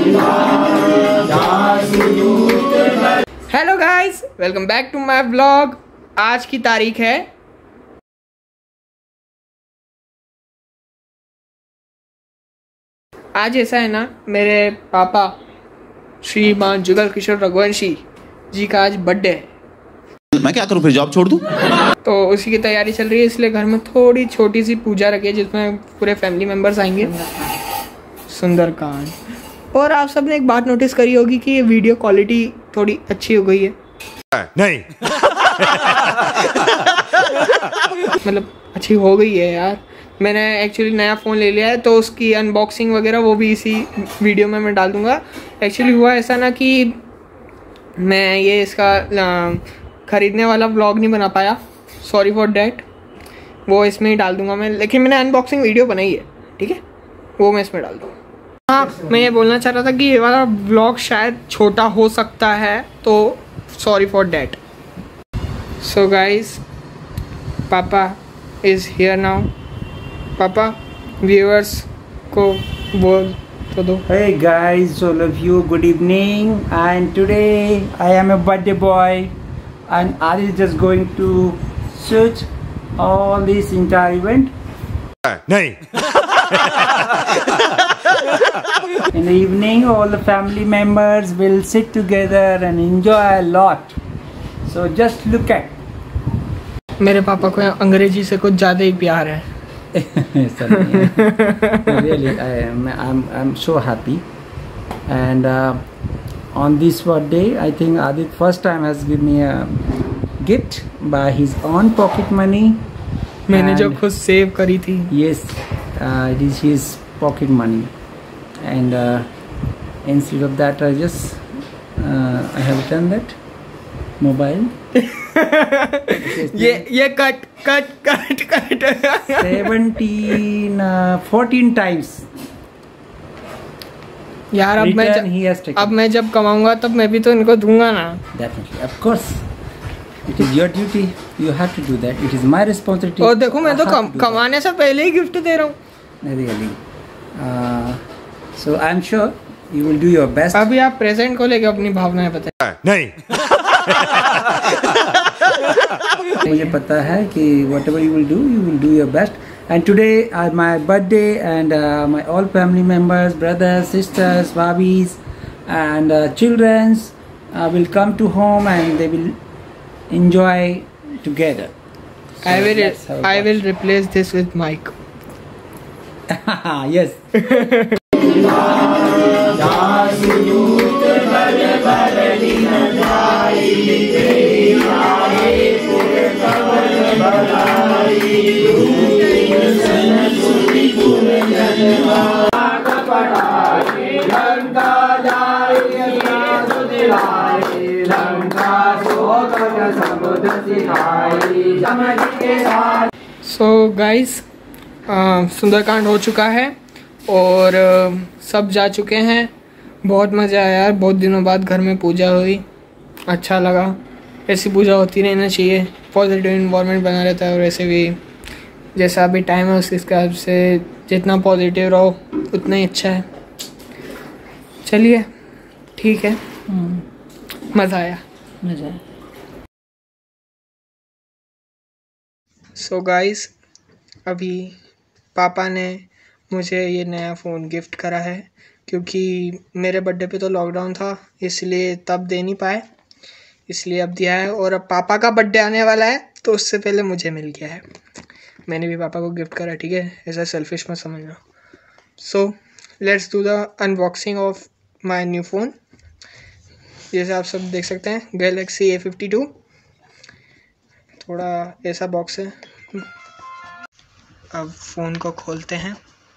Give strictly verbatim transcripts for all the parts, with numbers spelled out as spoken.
Hello guys, welcome back to my vlog. आज की तारीख है आज ऐसा है ना, मेरे पापा श्रीमान जुगल किशोर रघुवंशी जी का आज बर्थडे है। मैं क्या करूं, फिर जॉब छोड़ दूं? तो उसी की तैयारी चल रही है, इसलिए घर में थोड़ी छोटी सी पूजा रखी है जिसमें पूरे फैमिली मेंबर्स आएंगे। सुंदरकांड। और आप सबने एक बात नोटिस करी होगी कि ये वीडियो क्वालिटी थोड़ी अच्छी हो गई है। नहीं मतलब अच्छी हो गई है यार। मैंने एक्चुअली नया फ़ोन ले लिया है, तो उसकी अनबॉक्सिंग वगैरह वो भी इसी वीडियो में मैं डाल दूंगा। एक्चुअली हुआ ऐसा ना कि मैं ये इसका ख़रीदने वाला व्लॉग नहीं बना पाया, सॉरी फॉर डैट। वो इसमें ही डाल दूंगा मैं, लेकिन मैंने अनबॉक्सिंग वीडियो बनाई है, ठीक है, वो मैं इसमें डाल दूँगा। हाँ, मैं ये बोलना चाह रहा था कि ये वाला व्लॉग शायद छोटा हो सकता है, तो sorry for that. So guys, papa is here now. पापा व्यूअर्स को बोल तो दो। Hey guys, all of you, good evening. And today I am a birthday boy, and Adi is just going to shoot all this entire event. नहीं In the evening, all the family members will sit together and enjoy a lot. So just look at. मेरे पापा को अंग्रेजी से कुछ ज़्यादा ही प्यार है। Really, I am. I'm. I'm so happy. And uh, on this birthday, I think Adit first time has given me a gift by his own pocket money. मैंने जो खुद सेव करी थी। Yes, uh, it is his pocket money. And uh, instead of that, I just uh, I have done that mobile. ये ये cut cut cut cut seventeen, uh, fourteen times. यार अब मैं Return he has taken. अब मैं जब कमाऊंगा तब मैं भी तो इनको दूंगा ना। Definitely, of course. It is your duty. You have to do that. It is my responsibility. और देखो, मैं I तो have कम, to do कमाने से पहले ही गिफ्ट दे रहा हूँ। that. Really. Uh, so I'm sure you will do your best. अभी आप प्रेजेंट को लेके अपनी भावनाएं बताएं। नहीं मुझे पता है कि whatever you will do, you will do your best. And today is my birthday, and uh, my all family members, brothers, sisters, babis, and uh, childrens uh, will come to home and they will enjoy together. So I will that's how it I will works. replace this with mic. Yes. So guys, Sundarkand हो चुका है और uh, सब जा चुके हैं। बहुत मज़ा आया यार, बहुत दिनों बाद घर में पूजा हुई, अच्छा लगा। ऐसी पूजा होती रहना चाहिए, पॉजिटिव इन्वायरमेंट बना रहता है। और ऐसे भी जैसा अभी टाइम है उस हिसाब से जितना पॉजिटिव रहो उतना ही अच्छा है। चलिए ठीक है, मज़ा आया मज़ा आया। सो so गाइस, अभी पापा ने मुझे ये नया फ़ोन गिफ्ट करा है, क्योंकि मेरे बर्थडे पे तो लॉकडाउन था, इसलिए तब दे नहीं पाए, इसलिए अब दिया है। और अब पापा का बर्थडे आने वाला है तो उससे पहले मुझे मिल गया है। मैंने भी पापा को गिफ्ट करा, ठीक है, ऐसा सेल्फिश मत समझना। So let's do the unboxing of my new phone. जैसे आप सब देख सकते हैं, गैलेक्सी ए फिफ्टी टू। थोड़ा ऐसा बॉक्स है। अब फ़ोन को खोलते हैं।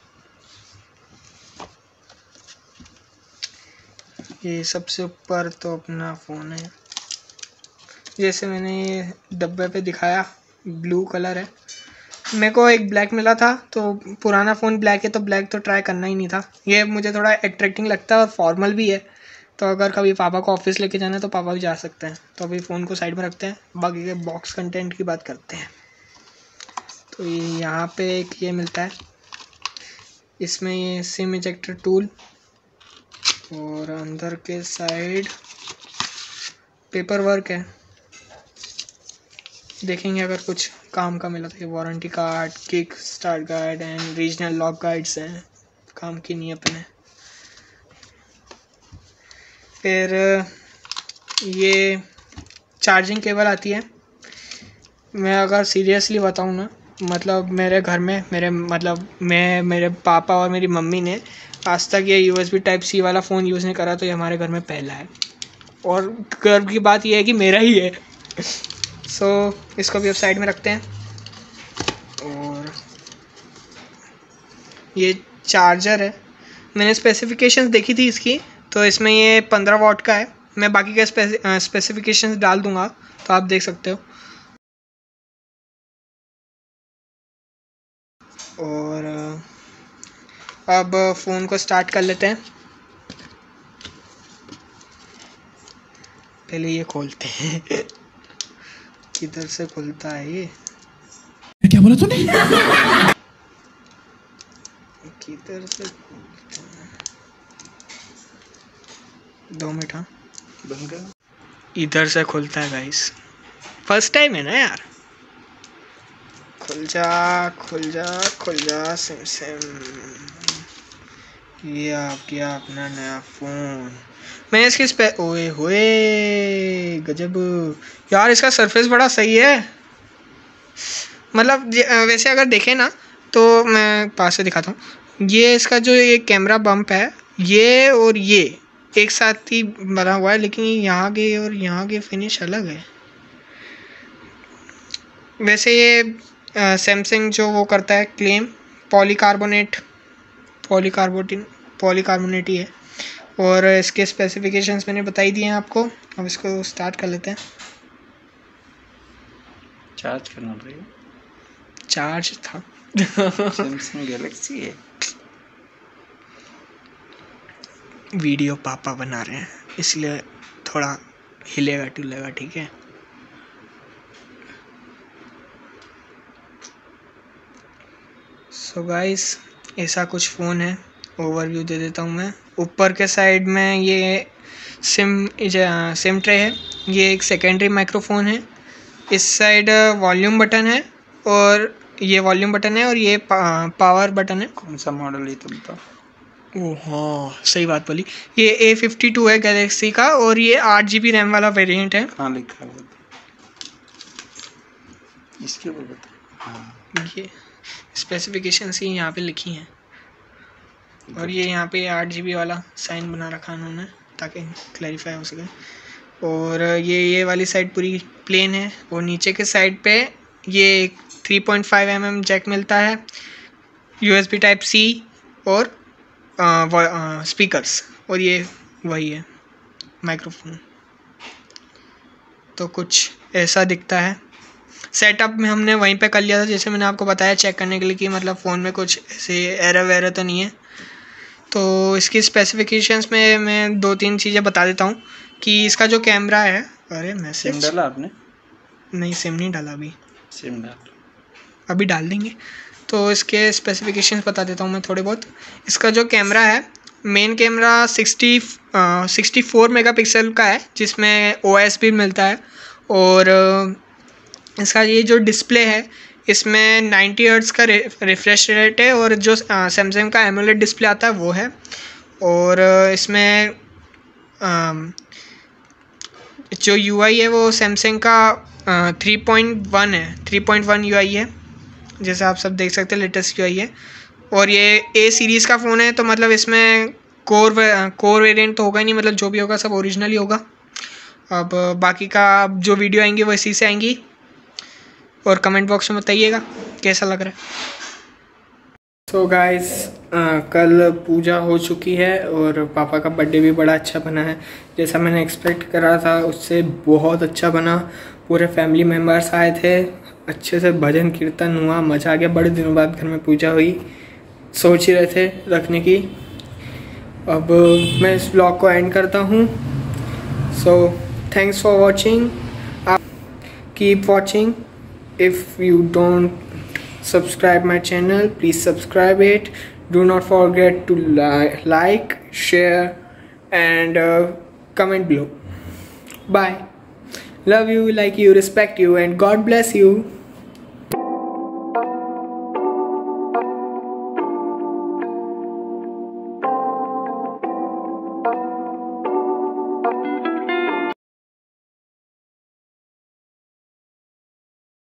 ये सबसे ऊपर तो अपना फ़ोन है, जैसे मैंने ये डब्बे पे दिखाया, ब्लू कलर है। मेरे को एक ब्लैक मिला था, तो पुराना फ़ोन ब्लैक है तो ब्लैक तो ट्राई करना ही नहीं था। ये मुझे थोड़ा अट्रैक्टिंग लगता है और फॉर्मल भी है, तो अगर कभी पापा को ऑफिस लेके जाना है तो पापा भी जा सकते हैं। तो अभी फ़ोन को साइड में रखते हैं, बाकी के बॉक्स कंटेंट की बात करते हैं। तो ये यहाँ पे एक ये मिलता है, इसमें ये सिम इजेक्टर टूल और अंदर के साइड पेपर वर्क है, देखेंगे अगर कुछ काम का मिला तो। Warranty card, kick start guide and regional lock guides हैं, काम की नहीं अपने। फिर ये चार्जिंग केबल आती है। मैं अगर सीरियसली बताऊँ ना, मतलब मेरे घर में मेरे मतलब मैं मेरे पापा और मेरी मम्मी ने आज तक ये यूएसबी टाइप सी वाला फ़ोन यूज़ नहीं करा, तो ये हमारे घर में पहला है। और गर्व की बात ये है कि मेरा ही है। सो so, इसको भी अब साइड में रखते हैं। और ये चार्जर है, मैंने स्पेसिफिकेशंस देखी थी इसकी, तो इसमें ये पंद्रह वॉट का है। मैं बाकी के स्पेसिफिकेशंस डाल दूंगा तो आप देख सकते हो। और अब फ़ोन को स्टार्ट कर लेते हैं। पहले ये खोलते हैं। किधर से खुलता है ये? क्या बोला तूने? किधर से खुलता है? दो मिनट। हाँ, इधर से खुलता है गाइस, फर्स्ट टाइम है ना यार। खुल जा खुल जा खुल जा सिम सिम। ये आ गया अपना नया फ़ोन। मैंने इसकी स्पे ओए होए गजब यार, इसका सरफेस बड़ा सही है। मतलब वैसे अगर देखें ना तो मैं पास से दिखाता हूँ। ये इसका जो ये कैमरा बम्प है, ये और ये एक साथ ही बना हुआ है, लेकिन यहाँ के और यहाँ के फिनिश अलग है। वैसे ये सैमसंग जो वो करता है क्लेम, पॉलीकार्बोनेट पॉलीकार्बोटिन पॉलीकार्बोनेट ही है। और इसके स्पेसिफिकेशंस मैंने बताई दिए हैं आपको। अब इसको स्टार्ट कर लेते हैं। चार्ज करना पड़ेगा। चार्ज था। सैमसंग गैलेक्सी है। वीडियो पापा बना रहे हैं इसलिए थोड़ा हिलेगा टुलेगा, ठीक है। सो गाइस, ऐसा कुछ फ़ोन है। ओवरव्यू दे देता हूँ मैं। ऊपर के साइड में ये सिम सिम ट्रे है, ये एक सेकेंडरी माइक्रोफोन है। इस साइड वॉल्यूम बटन है और ये वॉल्यूम बटन है और ये पा, पावर बटन है। कौन सा मॉडल है तुम बताओ? ओह हाँ, सही बात बोली। ये ए फिफ्टी टू है गैलेक्सी का, और ये आठ जी बी रैम वाला वेरिएंट है। हाँ लिखा है इसके ऊपर बता। हाँ, ये स्पेसिफिकेशंस ही यहाँ पे लिखी हैं। और ये यहाँ पे आठ जी बी वाला साइन बना रखा उन्होंने ताकि क्लैरिफाई हो सके। और ये ये वाली साइड पूरी प्लेन है। और नीचे के साइड पे ये three point five M M jack मिलता है, यूएसबी टाइप सी और स्पीकर्स, और ये वही है माइक्रोफोन। तो कुछ ऐसा दिखता है। सेटअप में हमने वहीं पे कर लिया था, जैसे मैंने आपको बताया, चेक करने के लिए कि मतलब फ़ोन में कुछ ऐसे एरर वेरर तो नहीं है। तो इसकी स्पेसिफिकेशंस में मैं दो तीन चीज़ें बता देता हूँ कि इसका जो कैमरा है। अरे मैसेज सिम डाला आपने? नहीं, सिम नहीं डाला अभी, सिम डाल अभी डाल देंगे। तो इसके स्पेसिफिकेशंस बता देता हूँ मैं थोड़े बहुत। इसका जो कैमरा है, main camera sixty sixty four megapixel का है, जिसमें ओ एस भी मिलता है। और इसका ये जो डिस्प्ले है, इसमें नाइंटी हर्ट्ज़ का रिफ्रेश रेट है, और जो सैमसंग का एमोलेड डिस्प्ले आता है वो है। और इसमें जो यूआई है वो सैमसंग का थ्री पॉइंट वन है, थ्री पॉइंट वन यूआई है, जैसे आप सब देख सकते हैं, लेटेस्ट यूआई है। और ये ए सीरीज़ का फ़ोन है, तो मतलब इसमें कोर कोर वेरिएंट तो होगा ही नहीं, मतलब जो भी होगा सब ओरिजिनल ही होगा। अब बाकी का जो वीडियो आएंगी वो इसी से आएंगी। और कमेंट बॉक्स में बताइएगा कैसा लग रहा है। तो गाइस, कल पूजा हो चुकी है और पापा का बर्थडे भी बड़ा अच्छा बना है, जैसा मैंने एक्सपेक्ट करा था उससे बहुत अच्छा बना। पूरे फैमिली मेम्बर्स आए थे, अच्छे से भजन कीर्तन हुआ, मज़ा आ गया। बड़े दिनों बाद घर में पूजा हुई, सोच ही रहे थे रखने की। अब मैं इस ब्लॉग को एंड करता हूँ। सो थैंक्स फॉर वॉचिंग, आप keep watching. If you don't subscribe my channel, please subscribe it. Do not forget to li like, share and uh, comment below. Bye. Love you, like you, respect you, and God bless you.